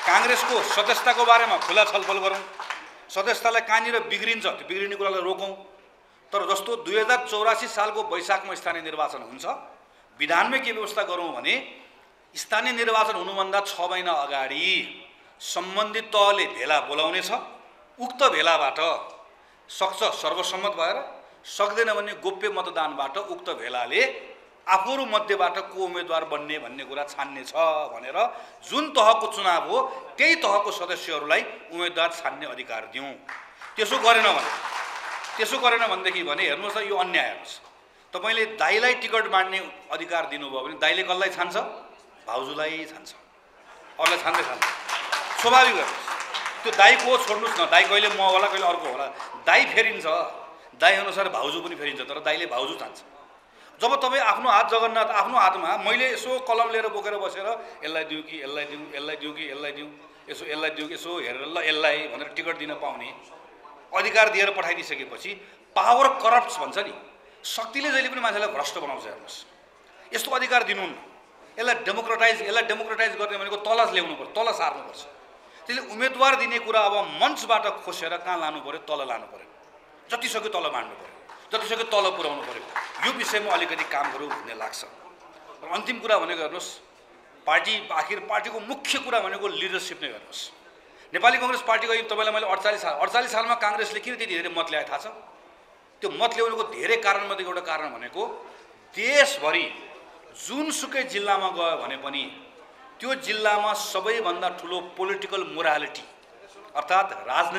कांग्रेसको सदस्यताको बारेमा खुला छलफल गरौँ, सदस्यतालाई कहाँनिर बिग्रिन्छ त्यो बिग्रिने कुरालाई रोकौँ। तर जस्तो 2084 सालको वैशाखमा स्थानीय निर्वाचन हुन्छ, विधानमै के व्यवस्था गरौँ भने स्थानीय निर्वाचन हुनुभन्दा 6 महिना अगाडि सम्बन्धित तहले भेला बोलाउनेछ, उक्त भेलाबाट सक्छ सर्वसम्मत भएर, सक्दैन भने गोप्य मतदानबाट उक्त भेलाले आफूहरू मध्येबाट को उम्मेदवार बन्ने भन्ने कुरा छान्ने छ भनेर जुन तहको चुनाव हो त्यही तहको सदस्यहरूलाई उम्मेदवार छान्ने अधिकार दिउँ। त्यसो गरेन भनेदेखि भने हेर्नुहोस् त यो अन्याय हेर्नुहोस्, तपाईले दाइलाई टिकट बाँड्ने अधिकार दिनुभयो भने दाइले कसलाई छान्छ? भाउजूलाई छान्छ, अरूलाई छान्दै छान्छ। स्वाभाविक हेर्नुहोस्, त्यो दाइ को छोड्नुहोस् न, दाइ कहिले म होला कहिले अर्को होला, दाइ फेरिन्छ, दाइ अनुसार भाउजू पनि फेरिन्छ, तर दाइले भाउजू छान्छ। जब तपाईँ आफ्नो हात जगन्नाथ आफ्नो हातमा मैले यसो कलम लिएर बोकेर बसेर यसलाई दिउँ कि यसलाई दिउँ, यसलाई दिउँ कि यसलाई दिउँ, यसो यसलाई दिउँ, यसो हेरेर ल यसलाई भनेर टिकट दिन पाउने अधिकार दिएर पठाइदिइसकेपछि पावर करप्ट्स भन्छ नि, शक्तिले जहिले पनि मान्छेलाई भ्रष्ट बनाउँछ। हेर्नुहोस्, यस्तो अधिकार दिनुहुन्न। यसलाई डेमोक्रेटाइज गर्ने भनेको तल ल्याउनु पर्छ, तल सार्नुपर्छ। त्यसले उम्मेदवार दिने कुरा अब मञ्चबाट खोसेर कहाँ लानु पर्यो? तल लानु पर्यो, जतिसक्यो तल बाँड्नु पर्यो, जतिसक्यो तल पुर्याउनु पर्यो। यो विषयमा अलिकति काम गरौँ भन्ने लाग्छ। र अन्तिम कुरा भनेको हेर्नुहोस्, पार्टीको मुख्य कुरा भनेको लिडरसिप नै। हेर्नुहोस्, नेपाली कांग्रेस पार्टीको तपाईलाई मैले 48 सालमा कांग्रेसले किन त्यति धेरै मत ल्याए थाहा छ? त्यो मत ल्याउनुको धेरै कारणमध्येको एउटा कारण भनेको देशभरि जुनसुकै जिल्लामा गयो भने पनि त्यो जिल्लामा सबैभन्दा ठुलो पोलिटिकल मोरालिटी अर्थात्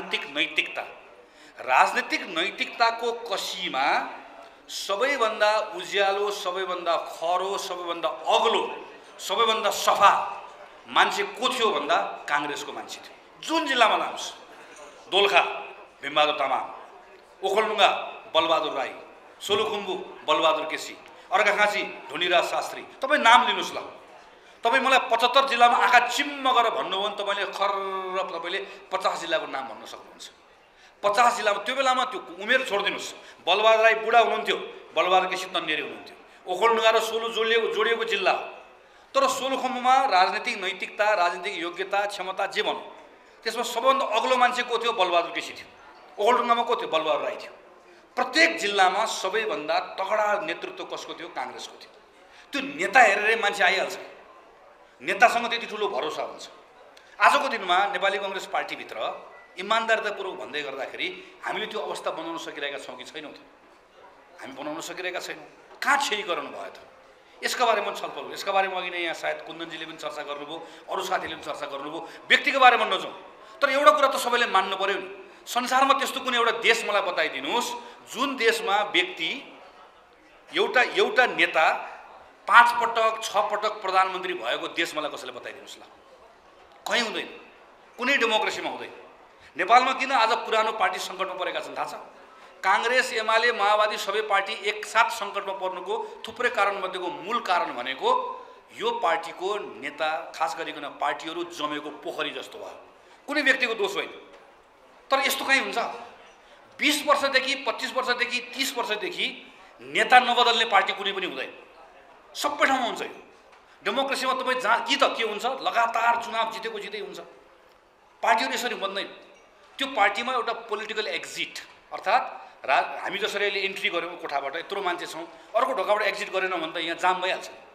राजनीतिक नैतिकताको कसीमा सबैभन्दा उज्यालो, सबैभन्दा खरो, सबैभन्दा अग्लो, सबैभन्दा सफा मान्छे को थियो भन्दा कांग्रेसको मान्छे थियो। जुन जिल्लामा लानुहोस्, दोलखा भीमबहादुर तामाङ, ओखलढुङ्गा बलबहादुर राई, सोलुखुम्बु बलबहादुर केसी, अर्घाखाँची ढुनिराज शास्त्री, तपाईँ नाम लिनुहोस् ल। तपाईँ मलाई 75 जिल्लामा आँखा चिम्म गरेर भन्नुभयो भने तपाईँले खर्र तपाईँले 50 जिल्लाको नाम भन्न सक्नुहुन्छ। 50 जिल्लामा त्यो बेलामा त्यो उमेर छोडिदिनुहोस्, बलबहादुर राई बुढा हुनुहुन्थ्यो, बलबहादुर केसी तन्नेरी हुनुहुन्थ्यो। ओखलढुङ्गा र सोलु जोडिएको जिल्ला हो, तर सोलुखुम्बुमा राजनीतिक नैतिकता, राजनीतिक योग्यता, क्षमता जे भनौँ त्यसमा सबभन्दा अग्लो मान्छे को थियो? बलबहादुर केसी थियो। ओखलढुङ्गामा को थियो? बलबहादुर राई थियो। प्रत्येक जिल्लामा सबैभन्दा तगडा नेतृत्व कसको थियो? कांग्रेसको थियो। त्यो नेता हेरेर मान्छे आइहाल्छ, नेतासँग त्यति ठुलो भरोसा हुन्छ। आजको दिनमा नेपाली कांग्रेस पार्टीभित्र इमानदारितापूर्वक भन्दै गर्दाखेरि हामीले त्यो अवस्था बनाउन सकिरहेका छौँ कि छैनौँ त? हामी बनाउन सकिरहेका छैनौँ। कहाँ क्षयीकरण भयो त? यसका बारेमा छलफल हो। यसका बारेमा अघि नै यहाँ सायद कुन्दनजीले पनि चर्चा गर्नुभयो, अरू साथीले पनि चर्चा गर्नुभयो। व्यक्तिको बारेमा नजाउँ, तर एउटा कुरा त सबैले मान्नु पर्यो नि, संसारमा त्यस्तो कुनै एउटा देश मलाई बताइदिनुहोस् जुन देशमा व्यक्ति एउटा नेता 5 पटक 6 पटक प्रधानमन्त्री भएको देश मलाई कसैले बताइदिनुहोस् ल। कहीँ हुँदैन, कुनै डेमोक्रेसीमा हुँदैन। नेपालमा किन आज पुरानो पार्टी सङ्कटमा परेका छन् थाहा छ? कांग्रेस, एमाले, माओवादी सबै पार्टी एकसाथ सङ्कटमा पर्नुको थुप्रै कारणमध्येको मूल कारण भनेको यो पार्टीको नेता, खास गरिकन पार्टीहरू जमेको पोखरी जस्तो भयो। कुनै व्यक्तिको दोष होइन। तर यस्तो कहीँ हुन्छ? 20 वर्षदेखि 25 वर्षदेखि 30 वर्षदेखि नेता नबदल्ने पार्टी कुनै पनि हुँदैन। सबै ठाउँमा हुन्छ यो डेमोक्रेसीमा। तपाईँ जहाँ कि त के हुन्छ, लगातार चुनाव जितेको हुन्छ। पार्टीहरू यसरी बन्दैन। त्यो पार्टीमा एउटा पोलिटिकल एक्जिट अर्थात् हामी जसरी अहिले इन्ट्री गऱ्यौँ कोठाबाट, यत्रो मान्छे छौँ, अर्को ढोकाबाट एक्जिट गरेन भने त यहाँ जाम भइहाल्छ।